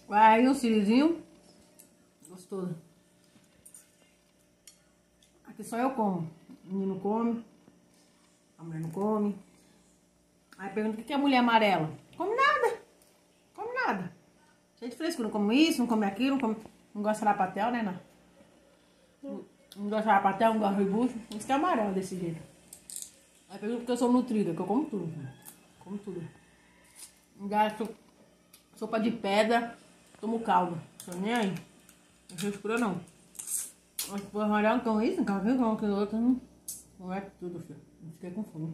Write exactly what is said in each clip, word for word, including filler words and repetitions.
Vai aí um sirizinho. Gostoso. Aqui só eu como. O menino come. A mulher não come. Aí pergunta o que é mulher amarela. Come nada. Come nada. Cheio de frescura. Não come isso, não come aquilo, não come... Não gosta de sarapatel, né, não? Não, não gosta de sarapatel, não gosta de rebucho. Isso que é amarelo desse jeito. Aí pergunta porque eu sou nutrida, que eu como tudo. Como tudo. Não gasto sopa de pedra, tomo caldo. Tô nem aí. Não frescura não. Mas por amarelo então isso, não quer ver não, que o outro não... Não é tudo, filho. Não fiquei com fome.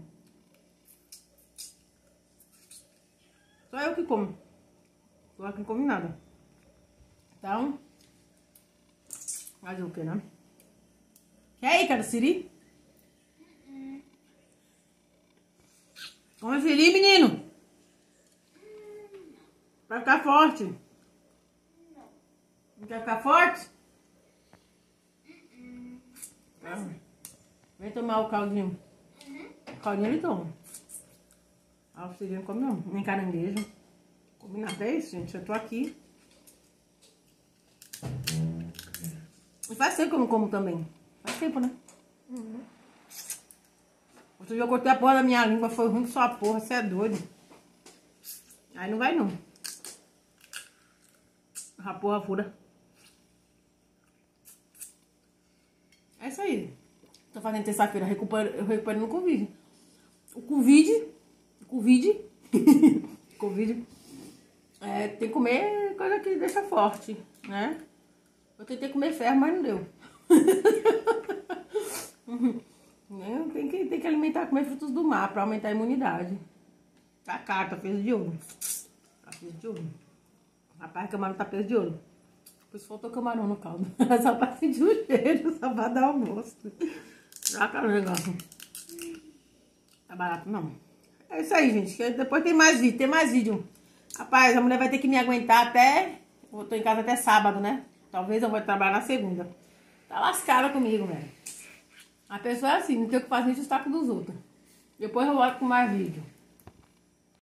Só eu que como. Só eu que não come nada. Então... Fazer o que, né? E aí, cara, siri? Uh-uh. Come siri, menino. Vai ficar forte. Não. Não quer ficar forte? Uh-uh. Ah. Vem tomar o caldinho. Uhum. O caldinho ele toma. Ah, o siri não come não. Nem caranguejo. Come nada. É isso, gente. Eu tô aqui. E faz tempo que eu não como também. Faz tempo, né? Uhum. Outro dia eu cortei a porra da minha língua. Foi ruim que só a porra. Você é doido. Aí não vai não. A porra fura. É isso aí. Tô fazendo terça-feira. Eu recuperando o Covid. O Covid. O Covid. Covid. É, tem que comer coisa que deixa forte, né? Eu tentei comer ferro, mas não deu. tem, que, tem que alimentar, comer frutos do mar pra aumentar a imunidade. Tá caro, tá peso de ouro. Tá peso de ouro. Rapaz, camarão tá peso de ouro. Depois faltou camarão no caldo. Só pra sentir o cheiro, só pra dar o gosto. Já caro o negócio. Tá barato, não. É isso aí, gente. Depois tem mais vídeo, tem mais vídeo. Rapaz, a mulher vai ter que me aguentar até... Eu tô em casa até sábado, né? Talvez eu vou trabalhar na segunda. Tá lascada comigo, velho. A pessoa é assim, não tem o que fazer, a gente está com dos outros. Depois eu volto com mais vídeo.